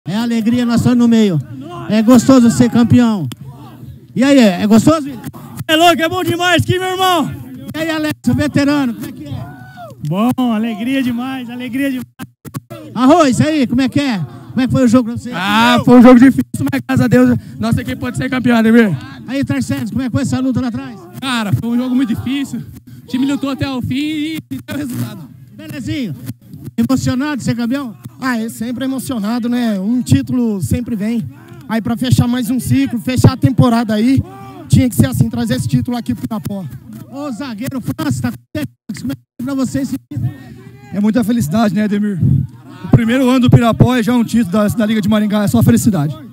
É alegria, nós estamos no meio. É gostoso ser campeão. E aí, é gostoso, William? É louco, é bom demais aqui, meu irmão. E aí, Alex, o veterano, como é que é? Bom, alegria demais, alegria demais. Arroz, aí, como é que é? Como é que foi o jogo pra você? Foi um jogo difícil, mas graças a Deus, nossa equipe pode ser campeã, né, meu? Aí, Tarcísio, como é que foi essa luta lá atrás? Cara, foi um jogo muito difícil. O time lutou até o fim e deu resultado. Belezinho. Emocionado de ser campeão? É sempre emocionado, né? Um título sempre vem. Aí pra fechar mais um ciclo, fechar a temporada aí, tinha que ser assim, trazer esse título aqui pro Pirapó. Ô, zagueiro França, tá como é que é pra você esse título? É muita felicidade, né, Ademir? O primeiro ano do Pirapó é já um título da Liga de Maringá, é só felicidade.